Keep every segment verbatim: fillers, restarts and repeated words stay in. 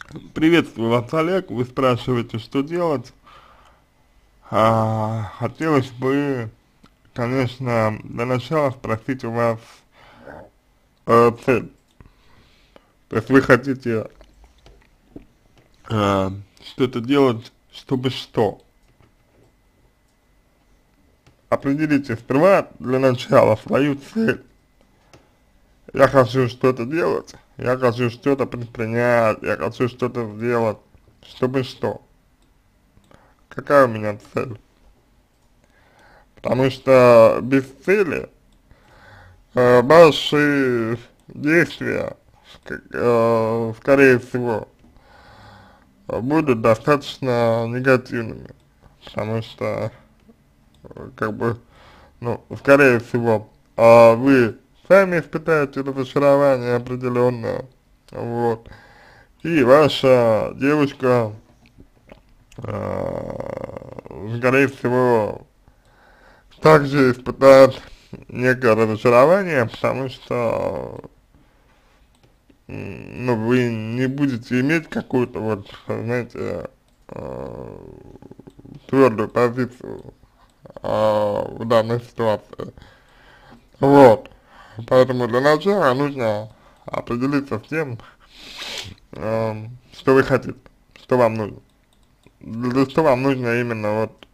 Приветствую вас, Олег. Вы спрашиваете, что делать. А, хотелось бы, конечно, для начала спросить у вас э, цель. То есть вы хотите э, что-то делать, чтобы что? Определите сперва для начала свою цель. Я хочу что-то делать, я хочу что-то предпринять, я хочу что-то сделать, чтобы что? Какая у меня цель? Потому что без цели э, ваши действия, ск- э, скорее всего, будут достаточно негативными, потому что, э, как бы, ну, скорее всего, э, вы сами испытаете разочарование определенное, вот, и ваша девушка, э, скорее всего, также испытает некое разочарование, потому что ну, вы не будете иметь какую-то вот, знаете, э, твердую позицию э, в данной ситуации. Вот. Поэтому для начала нужно определиться с тем, э, что вы хотите, что вам нужно. Для что вам нужно именно вот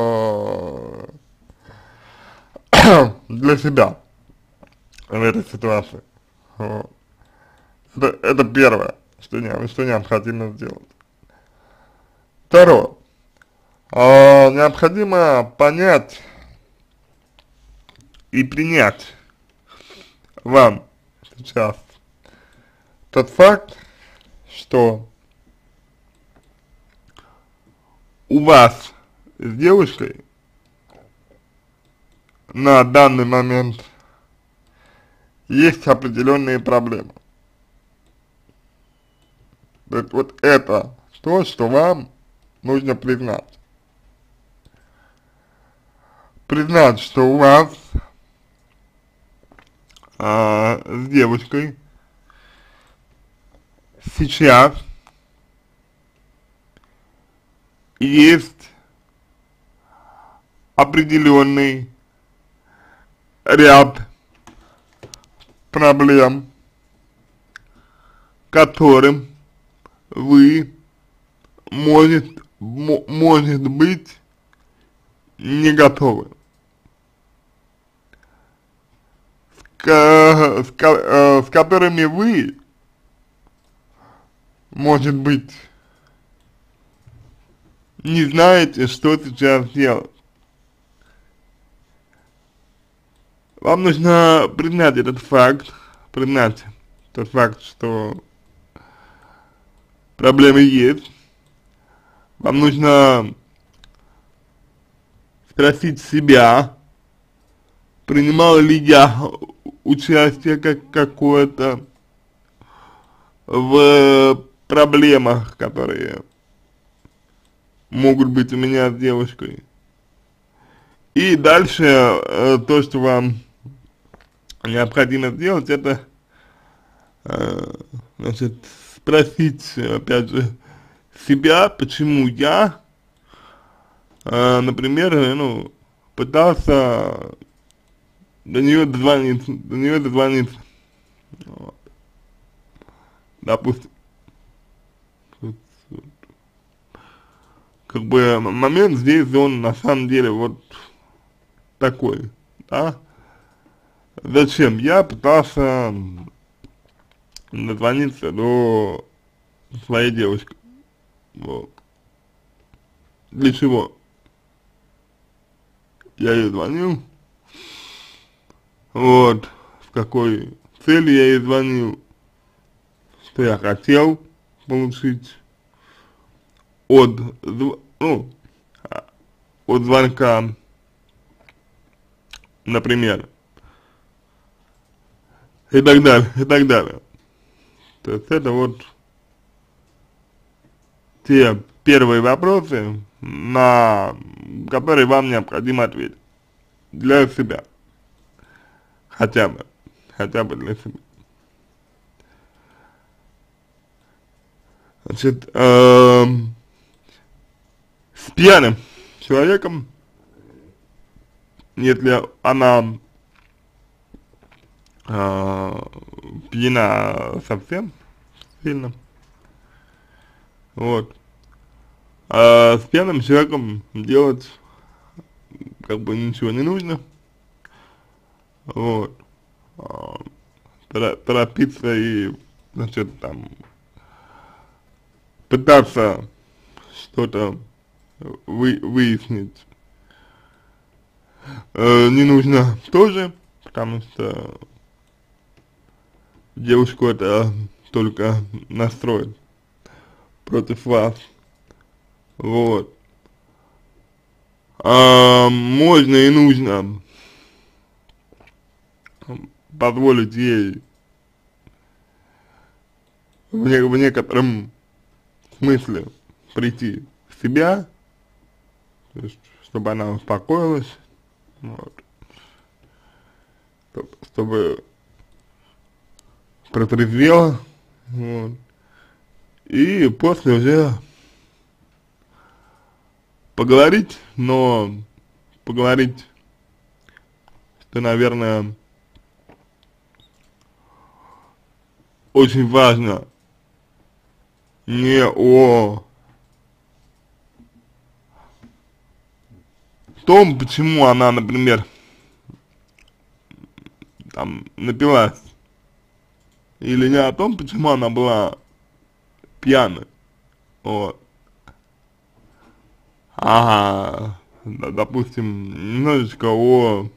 э, для себя в этой ситуации. Вот. Это, это первое, что, не, что необходимо сделать. Второе. А, необходимо понять и принять вам сейчас тот факт, что у вас с девушкой на данный момент есть определенные проблемы. То есть вот это то, что вам нужно признать. Признать, что у вас а, с девушкой сейчас есть определенный ряд проблем, которым вы может, может быть не готовы, с, с, э, с которыми вы, может быть, не знаете, что сейчас делать. Вам нужно признать этот факт, признать тот факт, что проблемы есть. Вам нужно спросить себя, принимал ли я участие как какое-то в проблемах, которые могут быть у меня с девушкой. И дальше э, то, что вам необходимо сделать, это э, значит, спросить, опять же, себя, почему я, э, например, э, ну, пытался до нее дозвониться, до нее дозвониться, вот, допустим, вот, вот. Как бы момент здесь, он на самом деле вот такой, да, зачем я пытался дозвониться до своей девушки, вот, для чего я ей звонил, вот, с какой целью я ей звонил, что я хотел получить от, ну, от звонка, например, и так далее, и так далее. То есть это вот те первые вопросы, на которые вам необходимо ответить для себя, хотя бы, хотя бы для себя. Значит, эм, с пьяным человеком, если она э, пьяна совсем сильно, вот, а с пьяным человеком делать как бы ничего не нужно, вот, а, тора- торопиться и, значит, там, пытаться что-то вы, выяснить э, не нужно тоже, потому что девушку это только настроит против вас, вот. А, можно и нужно позволить ей в, не, в некотором смысле прийти в себя, то есть, чтобы она успокоилась, вот, чтоб- чтобы протрезвела, вот, и после уже поговорить, но поговорить, что, наверное, очень важно не о том, почему она, например, там, напилась, или не о том, почему она была пьяной, вот, а, да, допустим, немножечко о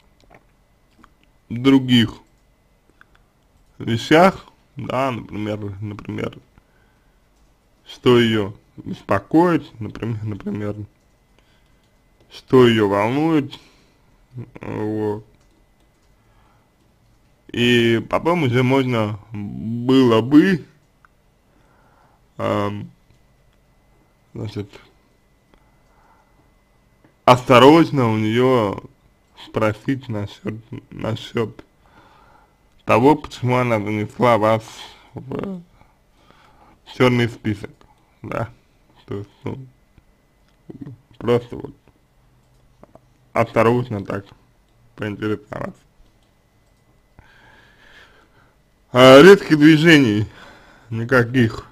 других вещах, да, например, например, что ее беспокоит, например, например, что ее волнует, вот, и потом уже можно было бы, эм, значит, осторожно у нее спросить насчет, насчет того, почему она занесла вас в черный список, да, то есть, ну, просто вот осторожно так поинтересоваться. А резких движений никаких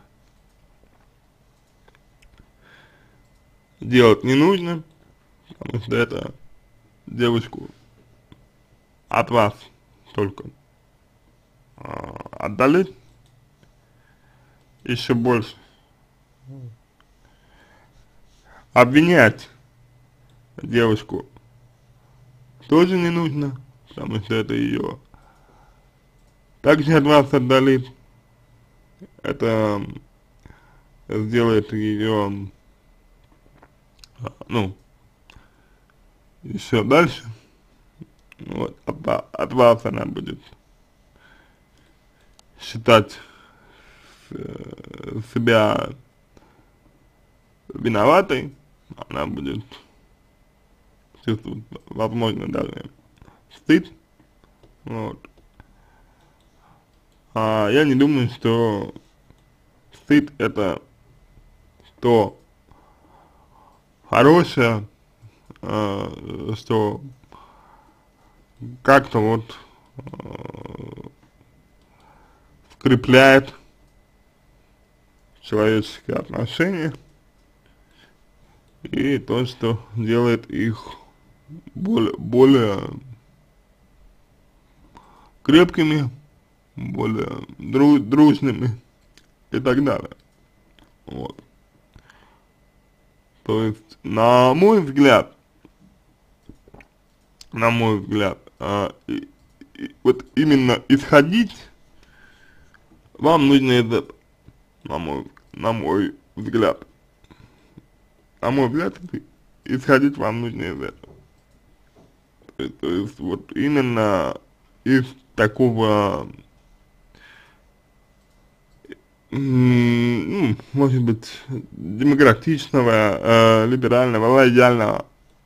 делать не нужно, потому что это девушку от вас только а, отдалит еще больше. Обвинять девушку тоже не нужно, потому что это ее также от вас отдалит. Это сделает ее, ну, еще дальше. Вот, от, от вас она будет считать э, себя виноватой, она будет чувствовать, возможно, даже стыд, вот. А я не думаю, что стыд это то хорошее, э, что как-то вот э, скрепляет человеческие отношения и то, что делает их более, более крепкими, более дру, дружными и так далее. Вот. То есть, на мой взгляд, на мой взгляд, а, и, и, вот именно исходить вам нужно из этого, на мой, на мой взгляд. На мой взгляд, исходить вам нужно из этого. То, то есть, вот именно из такого, ну, может быть, демократичного, э, либерального, лояльного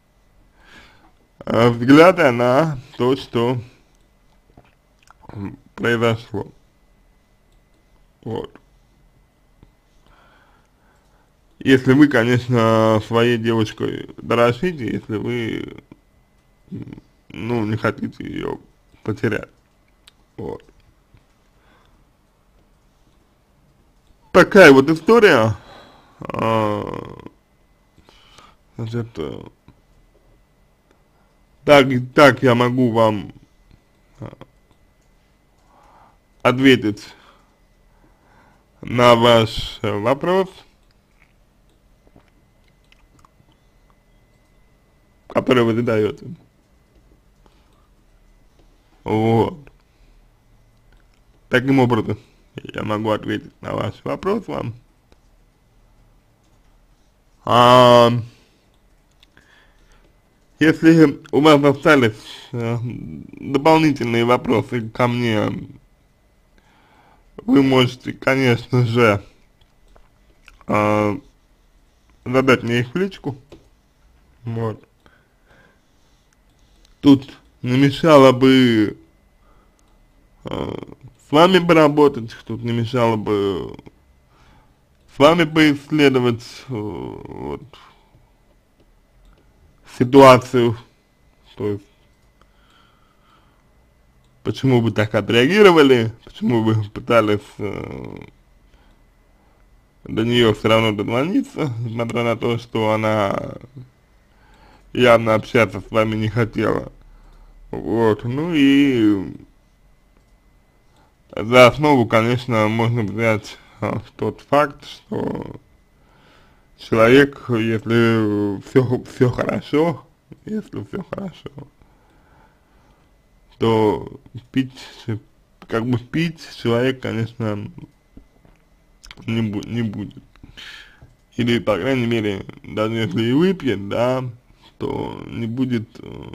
э, взгляда на то, что произошло. Вот. Если вы, конечно, своей девочкой дорожите, если вы, ну, не хотите ее потерять. Вот. Такая вот история. А, значит, э, так, так я могу вам ответить на ваш э, вопрос, который вы задаете. Вот. Таким образом, я могу ответить на ваш вопрос вам. А, если у вас остались э, дополнительные вопросы ко мне, вы можете, конечно же, э, задать мне их в личку. Вот. Тут не мешало бы э, с вами поработать, тут не мешало бы с вами поисследовать э, вот, ситуацию, то есть почему вы так отреагировали, почему вы пытались э, до нее все равно дозвониться, несмотря на то, что она явно общаться с вами не хотела. Вот, ну и за основу, конечно, можно взять а, тот факт, что человек, если все, все хорошо, если все хорошо, то пить, как бы пить человек, конечно, не, бу не будет. Или, по крайней мере, даже если и выпьет, да, то не будет, э,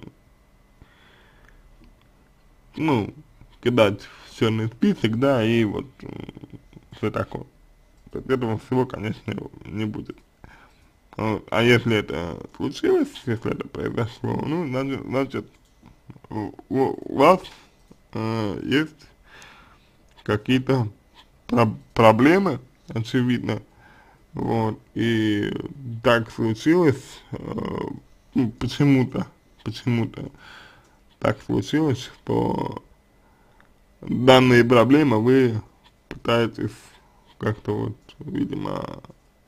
ну, кидать в черный список, да, и вот э, все такое. То есть этого всего, конечно, не будет. Вот. А если это случилось, если это произошло, ну, значит, значит у, у вас э, есть какие-то про проблемы, очевидно, вот, и так случилось, э, ну, почему-то, почему-то так случилось, что данные проблемы вы пытаетесь как-то вот, видимо,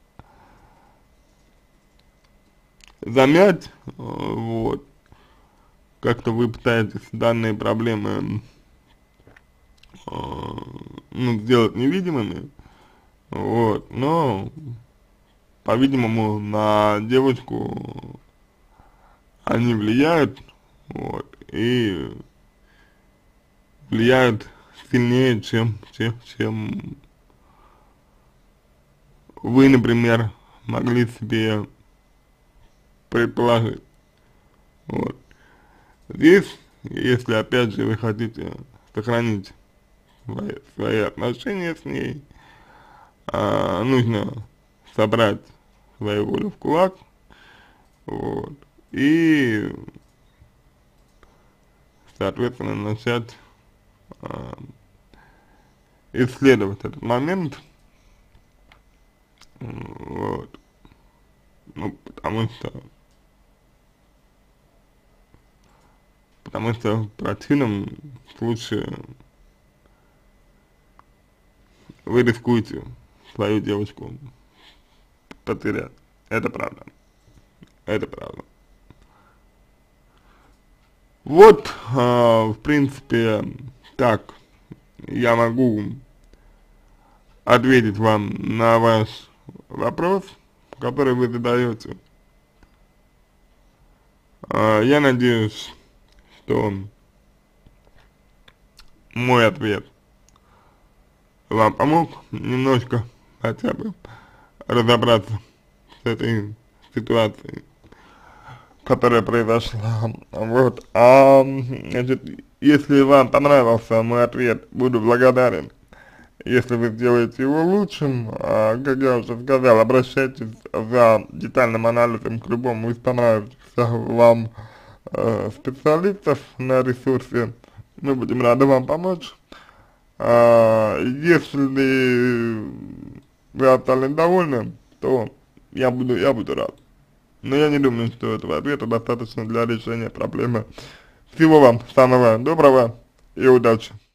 замять, э, вот, как-то вы пытаетесь данные проблемы, э, ну, сделать невидимыми, вот, но, по-видимому, на девочку они влияют, вот, и влияют сильнее, чем, чем, чем вы, например, могли себе предположить, вот. Здесь, если опять же вы хотите сохранить свои, свои отношения с ней, а, нужно собрать свою волю в кулак, вот, и, соответственно, начать а, исследовать этот момент, вот, ну, потому что, потому что в противном случае вы рискуете свою девочку потерять. Это правда. Это правда. Вот, а, в принципе, так я могу ответить вам на ваш вопрос, который вы задаете. А, я надеюсь, что мой ответ вам помог немножко хотя бы разобраться с этой ситуацией, которая произошла. Вот. А, значит, если вам понравился мой ответ, буду благодарен, если вы сделаете его лучшим. А, как я уже сказал, обращайтесь за детальным анализом к любому из понравившихся вам э, специалистов на ресурсе. Мы будем рады вам помочь. А, если вы остались довольны, то я буду, я буду рад. Но я не думаю, что этого ответа достаточно для решения проблемы. Всего вам самого доброго и удачи.